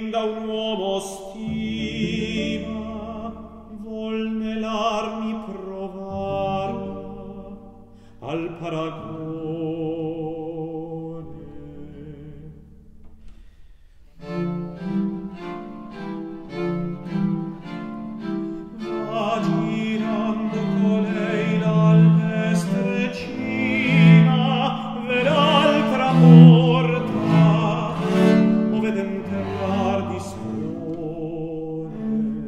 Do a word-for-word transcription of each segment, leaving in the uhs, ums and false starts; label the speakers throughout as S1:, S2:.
S1: blinda un uomo stima, vol nell'armi provarla al paragone. Va girando colei l'alpe strecina, ve l'altra porta, o vede enterrar di scuole.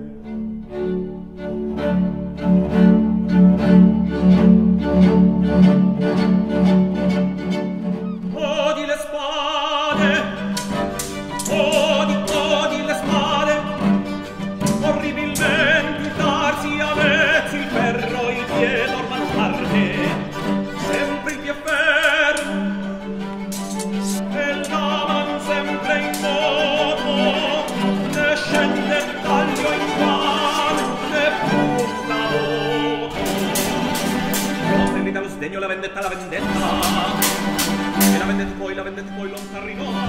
S1: Odi le spade, odi, odi le spade, orribilmente darsi a vezzi il ferro, il piede orman parte, sempre il pie ferro, e la man sempre in moto, ne scende il taglio in mano, ne punta l'oto. L'osso invita lo sdegno, la vendetta, la vendetta, e la vendetta poi, la vendetta poi non s'arrivò.